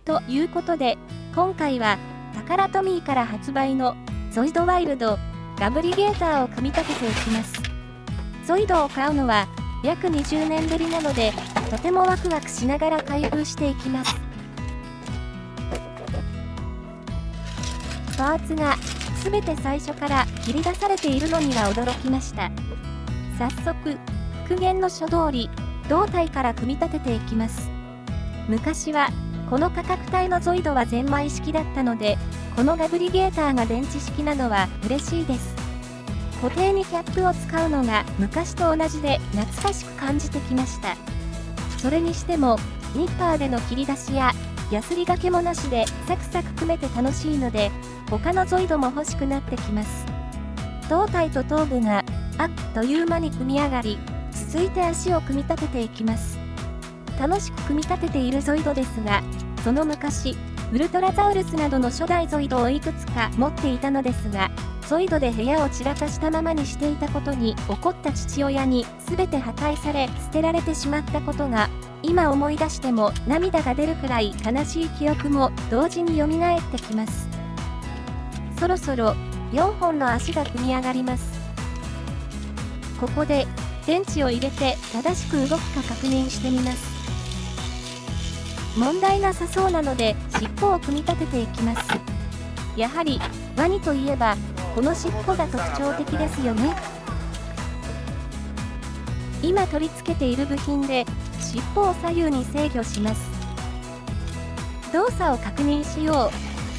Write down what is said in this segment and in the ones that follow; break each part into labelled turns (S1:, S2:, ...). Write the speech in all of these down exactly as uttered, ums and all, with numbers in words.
S1: ということで、今回はタカラトミーから発売のゾイドワイルドガブリゲーターを組み立てていきます。ゾイドを買うのは約にじゅうねんぶりなので、とてもワクワクしながら開封していきます。パーツがすべて最初から切り出されているのには驚きました。早速、復元の書通り、胴体から組み立てていきます。昔は、この価格帯のゾイドはゼンマイ式だったので、このガブリゲーターが電池式なのは嬉しいです。固定にキャップを使うのが昔と同じで懐かしく感じてきました。それにしても、ニッパーでの切り出しや、ヤスリがけもなしでサクサク組めて楽しいので、他のゾイドも欲しくなってきます。胴体と頭部があっという間に組み上がり、続いて足を組み立てていきます。楽しく組み立てているゾイドですが、その昔、ウルトラザウルスなどの初代ゾイドをいくつか持っていたのですが、ゾイドで部屋を散らかしたままにしていたことに怒った父親に全て破壊され捨てられてしまったことが、今思い出しても涙が出るくらい悲しい記憶も同時に蘇ってきます。そろそろよんほんの足が組み上がります。ここで電池を入れて正しく動くか確認してみます。問題なさそうなので尻尾を組み立てていきます。やはりワニといえばこの尻尾が特徴的ですよね。今取り付けている部品で尻尾を左右に制御します。動作を確認しよう。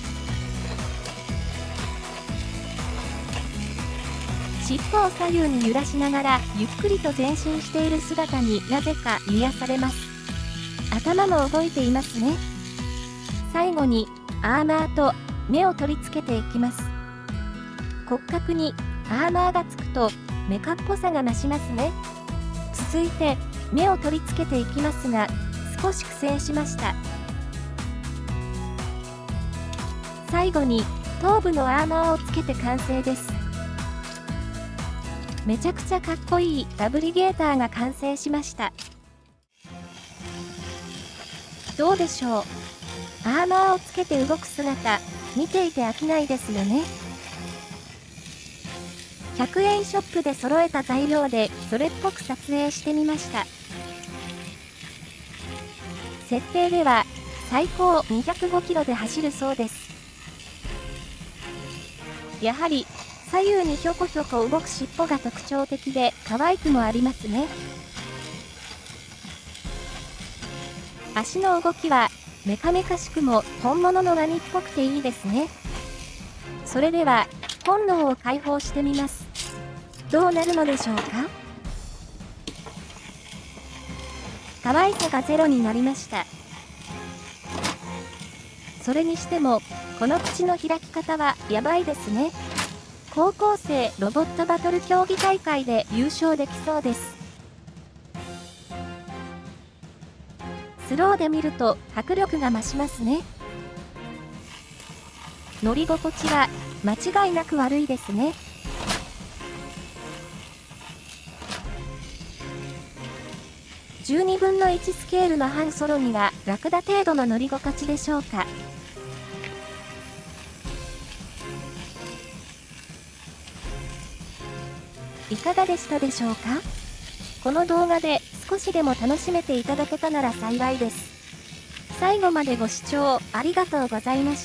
S1: 尻尾を左右に揺らしながらゆっくりと前進している姿になぜか癒されます。頭も動いていますね。最後にアーマーと目を取り付けていきます。骨格にアーマーがつくとメカっぽさが増しますね。続いて目を取り付けていきますが、少し苦戦しました。最後に頭部のアーマーをつけて完成です。めちゃくちゃかっこいいガブリゲーターが完成しました。どうでしょう。アーマーをつけて動く姿、見ていて飽きないですよね。ひゃくえんショップで揃えた材料でそれっぽく撮影してみました。設定では最高にひゃくごキロで走るそうです。やはり左右にひょこひょこ動く尻尾が特徴的で可愛くもありますね。足の動きはメカメカしくも本物のワニっぽくていいですね。それでは本能を解放してみます。どうなるのでしょうか。可愛さがゼロになりました。それにしてもこの口の開き方はやばいですね。高校生ロボットバトル競技大会で優勝できそうです。スローで見ると迫力が増しますね。乗り心地は間違いなく悪いですね。じゅうにぶんのいちスケールのハンソロにはラクダ程度の乗り心地でしょうか。いかがでしたでしょうか。この動画で少しでも楽しめていただけたなら幸いです。最後までご視聴ありがとうございました。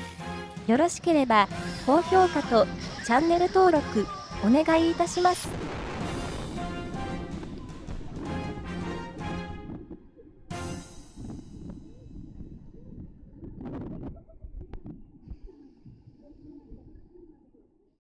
S1: よろしければ高評価とチャンネル登録お願いいたします。